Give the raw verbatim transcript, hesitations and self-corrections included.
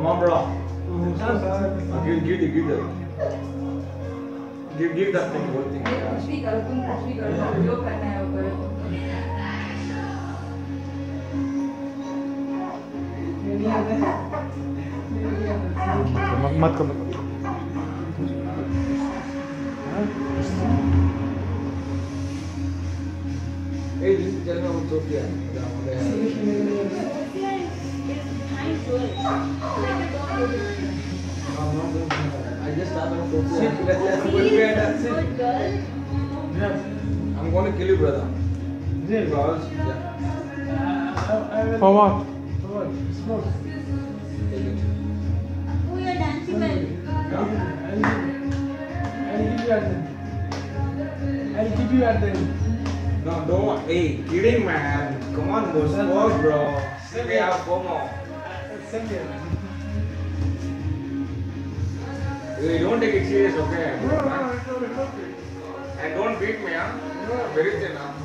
Come on, bro. Uh, give, give the, give the. Give, give that thing, whole thing. कुछ भी करो तुम कुछ भी करो जो करना है वो करो मत मत करो Hey, this is tell me about Sophia. Sophia is behind Joel. I just started on Sophia. She is a good girl. I'm going to kill you, brother. Because, yeah. for what? Take it. Who you are dancing with? I'll give you at the end. No, don't. Hey, kidding, man. Come on, bro. Sport, bro. We have FOMO. Send it. Hey, don't take it serious, okay? And don't beat me, huh? Very thin, huh?